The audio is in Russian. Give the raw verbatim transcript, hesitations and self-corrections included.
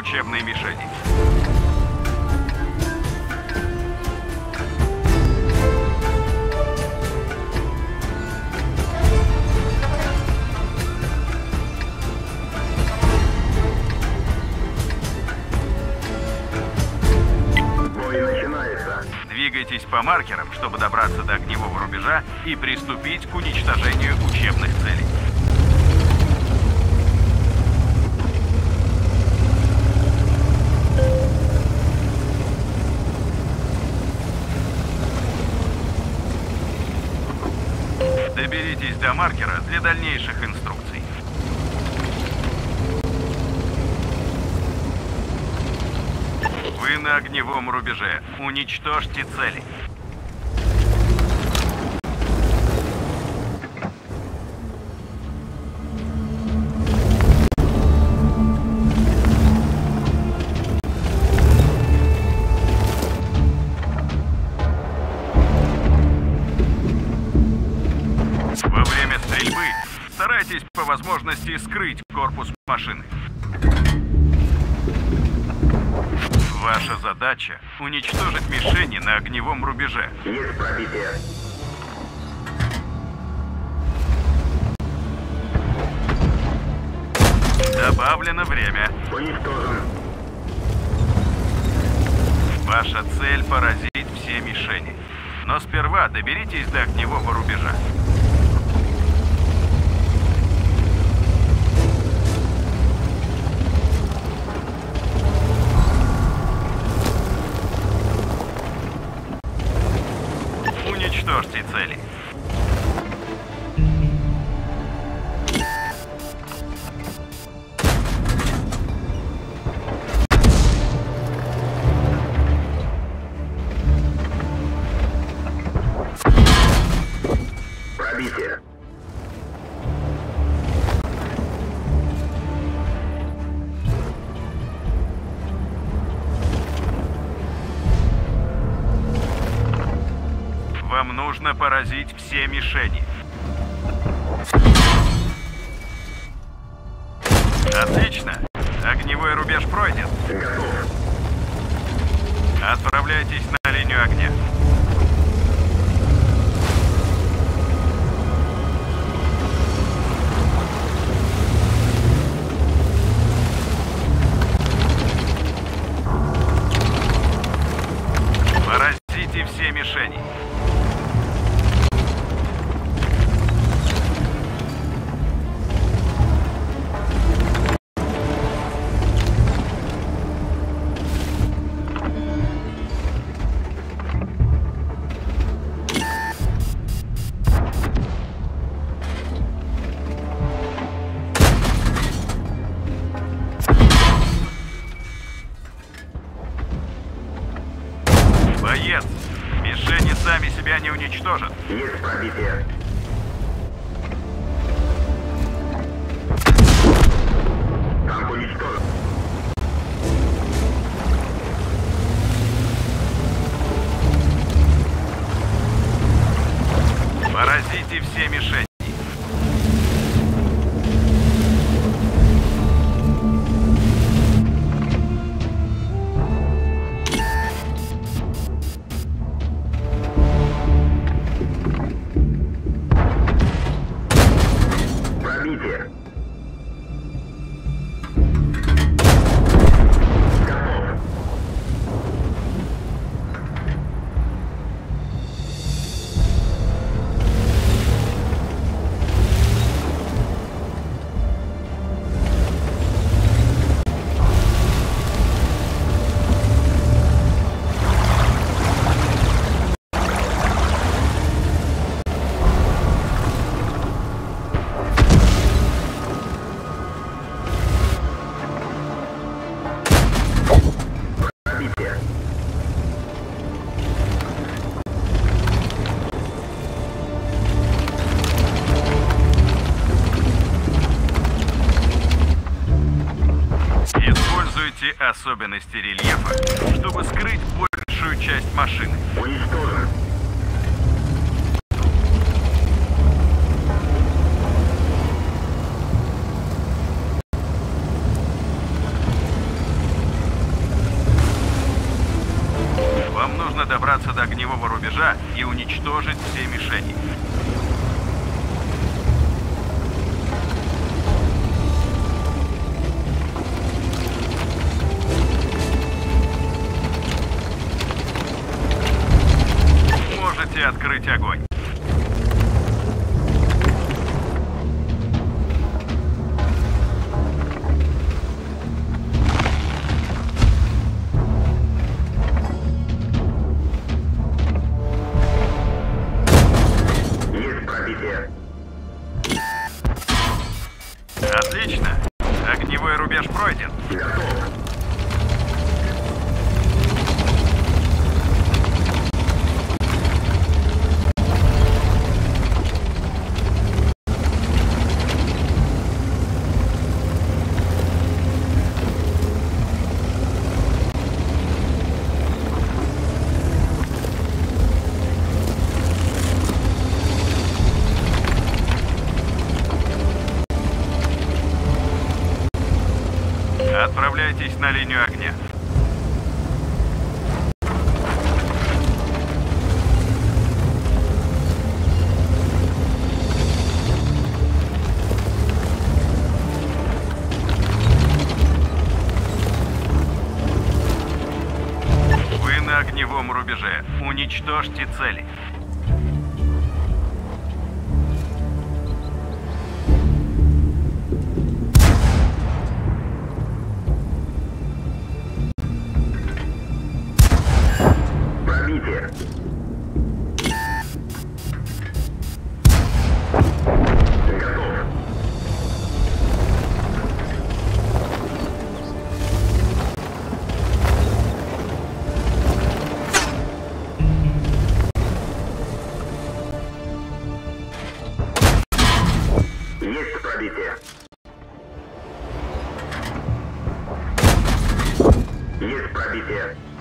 учебной мишени. Двигайтесь по маркерам, чтобы добраться до огневого рубежа и приступить к уничтожению учебных целей. Доберитесь до маркера для дальнейших инструкций. Вы на огневом рубеже. Уничтожьте цели. Во время стрельбы старайтесь по возможности скрыть корпус машины. Ваша задача — уничтожить мишени на огневом рубеже. Есть пробитие. Добавлено время. Уничтожен. Ваша цель — поразить все мишени. Но сперва доберитесь до огневого рубежа. Уничтожьте цели. Пробитие. Вам нужно поразить все мишени. Отлично. Огневой рубеж пройден. Готов. Отправляйтесь на линию огня. Поразите все мишени. Боец, мишени сами себя не уничтожат. Есть пробитие. Танк уничтожен. Поразите все мишени. Пробитие. Пробитие. Используйте особенности рельефа, чтобы скрыть большую часть машины. Уничтожен. огневого рубежа и уничтожить все мишени. Можете открыть огонь. Есть пробитие. Отлично. Огневой рубеж пройден. Готов. Отправляйтесь на линию огня. Вы на огневом рубеже. Уничтожьте цели. Пробитие. Готов. Есть пробитие. Есть пробитие.